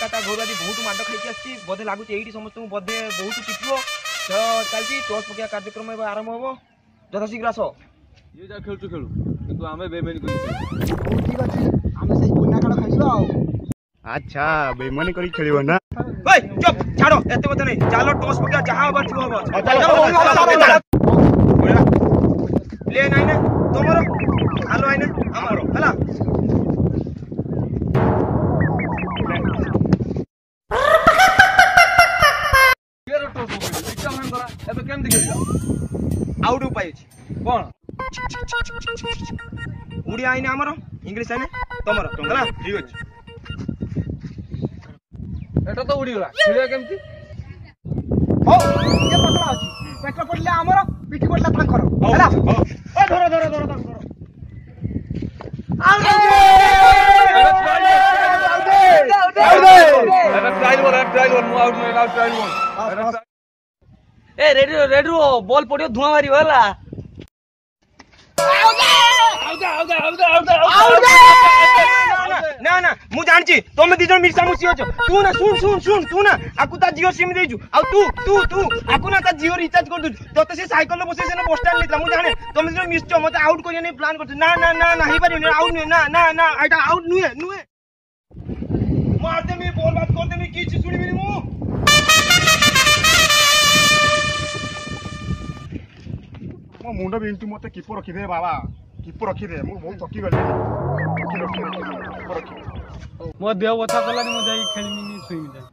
एका घर आज बहुत माड़ खाई बोधे लगुच ये समस्त बोधे बहुत पिटो तो चलती टॉस पकड़ा कार्यक्रम आरंभ हम यथाशीघ्र आस ये जा खेलु खेलु किंतु आमे बेमेनी करी ठीक अछि आमे सही कोना काडा खाइबा अच्छा बेमानी करी खेलिबो ना ओए चुप छाड़ो एते बत नहीं चलो टॉस पकड़ा जहां होबा छु होबा ले नहीं ना तुमरो हालो आइना हमरो हला केरो टॉस पकड़ी इच्छा मन करा एबे केम दिखेला आउट उपाय अछि कोन उड़िया आइना हमरो इंग्लिश आइना तुमरो हला ठीक अछि एटा तो उड़ी गला खेलिया केमती हो ये पतला अछि पेट पडले हमरो पिठी पडला तांकर हला ओ धरो धरो धरो धरो आउट ट्रायल बोल मु आउट में ट्रायल बोल ए रेडू बॉल पड़ियो धुआं मारियो हला ना ना मु जानची तुम दी जन मिर्सा मुसी होचो तू ना सुन सुन सुन तू ना आकु ता जियो सिम देजु आ तू आकु ना ता जियो रिचार्ज कर दु तते से साइकिल लो बसे से ना बस स्टैंड नितला मु जाने तुम दी जन मिसचो मते आउट करिया नै प्लान करछ ना ना ना ना ही पारि आउट नै ना ना ना आइटा आउट नुए मार दे मी बॉल बात कर दे मी की सुनी मिनी मु मो मुंडा बिंटू मते कीपर रखी दे बाबा कीपर रखी दे मु बहुत थकी गली कीपर रखी मो देह बथा कलानी मो जाई खेलमिनी सुइमी जा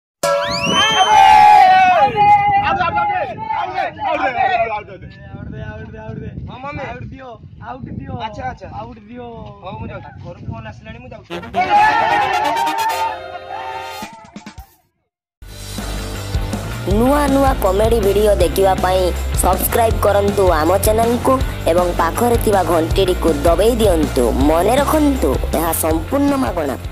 आउट दियो अच्छा अच्छा आउट दियो हो मु जाउ घर फोन आसलानी मु जाउ नुआ नुआ कॉमेडी वीडियो देखिवा पाई सब्सक्राइब करंतु आम चैनल को एवं पाखरे थिबा घंटी को दबाई दियंतु मने रखंतु यह संपूर्ण मागणा।